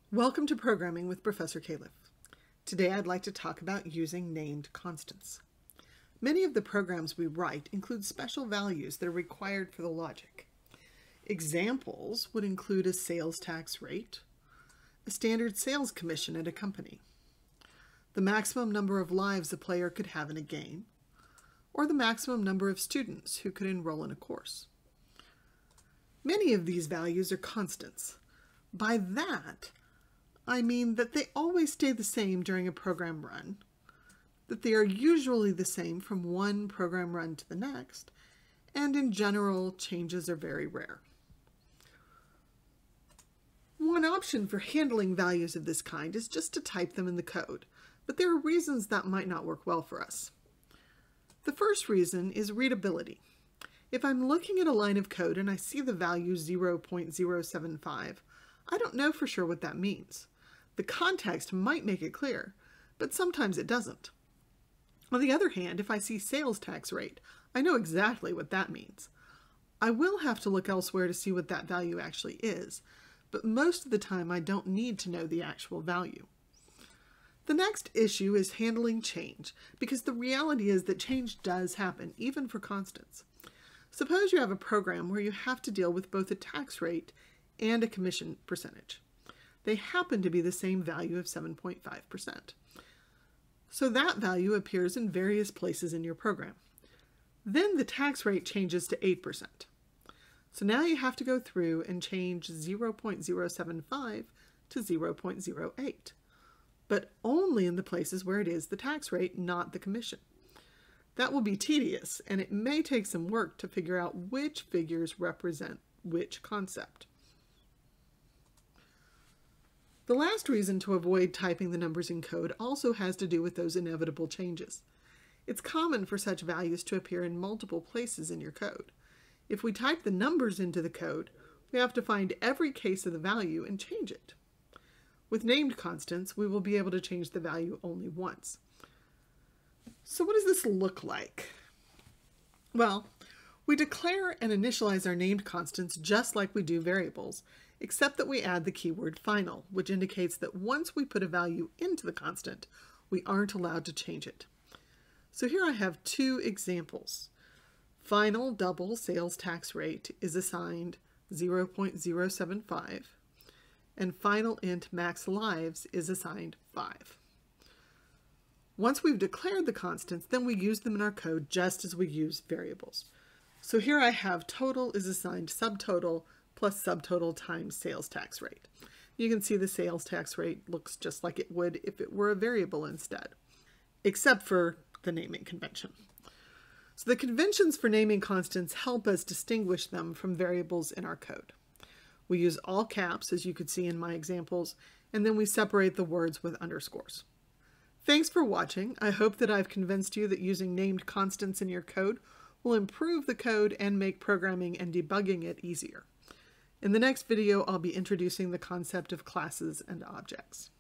Welcome to Programming with Professor Califf. Today I'd like to talk about using named constants. Many of the programs we write include special values that are required for the logic. Examples would include a sales tax rate, a standard sales commission at a company, the maximum number of lives a player could have in a game, or the maximum number of students who could enroll in a course. Many of these values are constants. By that, I mean that they always stay the same during a program run, that they are usually the same from one program run to the next, and in general, changes are very rare. One option for handling values of this kind is just to type them in the code, but there are reasons that might not work well for us. The first reason is readability. If I'm looking at a line of code and I see the value 0.075, I don't know for sure what that means. The context might make it clear, but sometimes it doesn't. On the other hand, if I see sales tax rate, I know exactly what that means. I will have to look elsewhere to see what that value actually is, but most of the time I don't need to know the actual value. The next issue is handling change, because the reality is that change does happen, even for constants. Suppose you have a program where you have to deal with both a tax rate and a commission percentage. They happen to be the same value of 7.5%. So that value appears in various places in your program. Then the tax rate changes to 8%. So now you have to go through and change 0.075 to 0.08, but only in the places where it is the tax rate, not the commission. That will be tedious, and it may take some work to figure out which figures represent which concept. The last reason to avoid typing the numbers in code also has to do with those inevitable changes. It's common for such values to appear in multiple places in your code. If we type the numbers into the code, we have to find every case of the value and change it. With named constants, we will be able to change the value only once. So what does this look like? Well, we declare and initialize our named constants just like we do variables, except that we add the keyword final, which indicates that once we put a value into the constant, we aren't allowed to change it. So here I have two examples. Final double sales tax rate is assigned 0.075, and final int max lives is assigned 5. Once we've declared the constants, then we use them in our code just as we use variables. So here I have total is assigned subtotal plus subtotal times sales tax rate. You can see the sales tax rate looks just like it would if it were a variable instead, except for the naming convention. So the conventions for naming constants help us distinguish them from variables in our code. We use all caps, as you could see in my examples, and then we separate the words with underscores. Thanks for watching. I hope that I've convinced you that using named constants in your code will improve the code and make programming and debugging it easier. In the next video, I'll be introducing the concept of classes and objects.